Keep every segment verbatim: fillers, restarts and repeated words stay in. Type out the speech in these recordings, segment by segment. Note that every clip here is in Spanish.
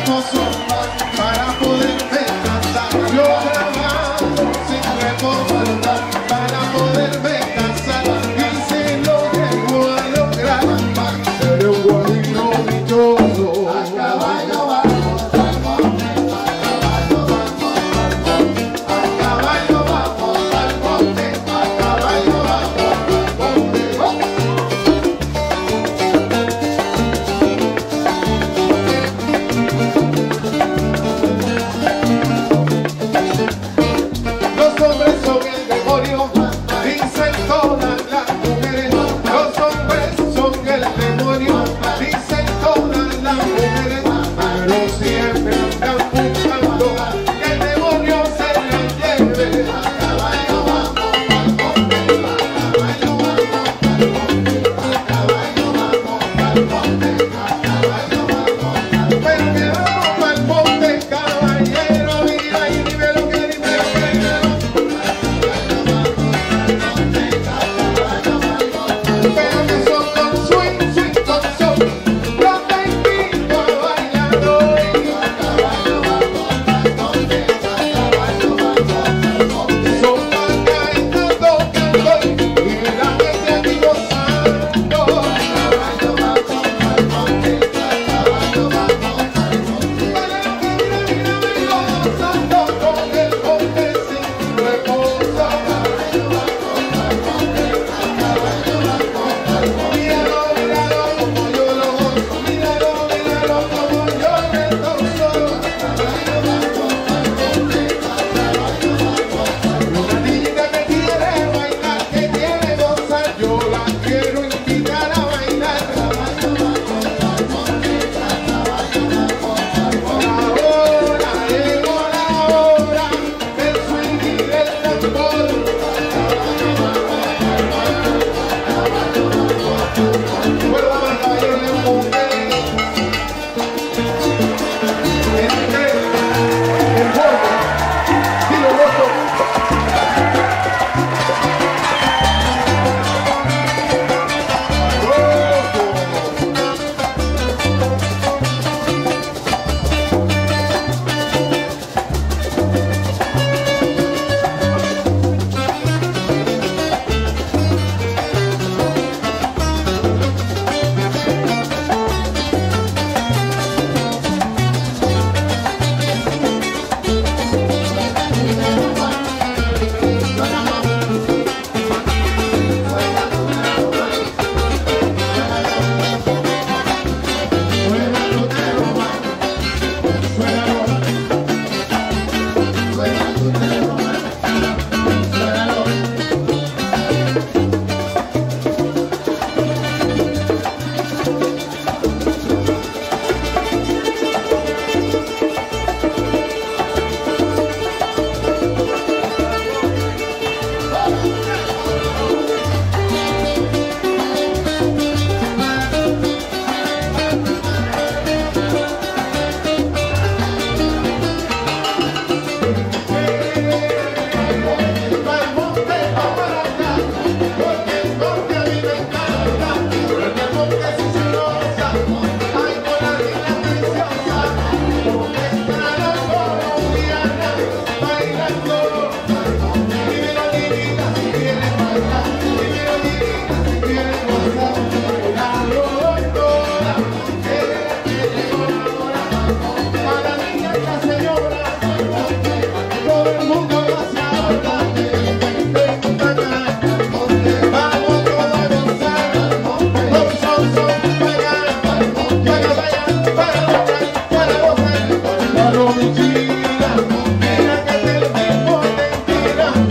reposo para poderme casar. Yo trabajo sin reposo para poderme casar. Y si lo llego a lograr, seré un guarino dichoso. A caballo vamos al monte, a caballo vamos al monte, a caballo vamos al monte, a caballo vamos al monte. Los hombres son el demonio, dicen todas las mujeres. Los hombres son el demonio, dicen todas las mujeres. Pero siempre están buscando que el demonio se les lleve. A caballo vamos al monte, a caballo vamos al monte, a caballo vamos al monte, a caballo vamos al monte. Pero que vamos al monte, caballero, mira y dime lo que dime lo que dime lo que. Pero que son con swing, swing, con son. Yo te invito a bailar hoy. A caballo vamos al monte, a caballo vamos al monte. Son pancaitas tocando y la gente aquí gozando. A caballo vamos al monte, a caballo vamos al monte. Para que mira, mira, mira, gozando con el monte sin reposo. A caballo vamos al monte, a caballo vamos al monte. Míralo, míralo como yo lo gozo. Míralo, míralo como yo me gozo. A caballo vamos al monte, a caballo vamos al monte. Una niña que quiere bailar, que quiere gozar, yo la quiero invitar a bailar. A caballo vamos al monte, a caballo vamos al monte. Ahora llegó la hora del swing y del tambor. A caballo vamos al monte, a caballo vamos al monte. Bueno, vamos a bailarle un monte. Entre el gordo y los locos.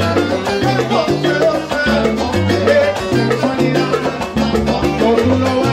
Tú lo